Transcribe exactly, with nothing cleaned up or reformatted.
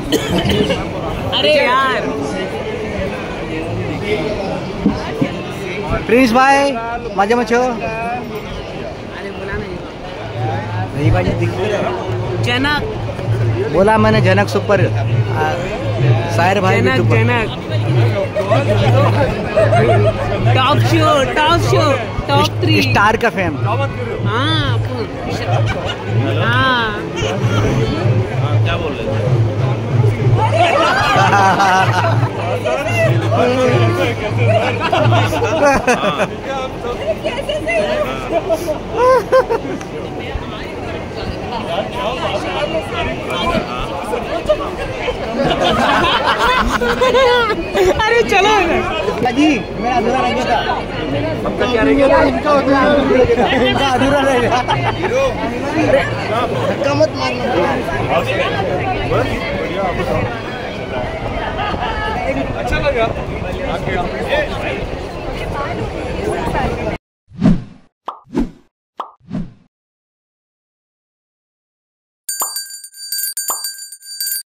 अरे यार प्रिंस भाई मजे में छो। नहीं भाई दिख जनक बोला मैंने, जनक सुपर शायर भाई Janak Janak top show top show top three star का फेम। हाँ हाँ क्या बोल रहे थे? अरे चलो जी मेरा अधूरा रह गया था। आपका क्या रह गया था? इनका अधूरा रह गया। धक्का मत मारना।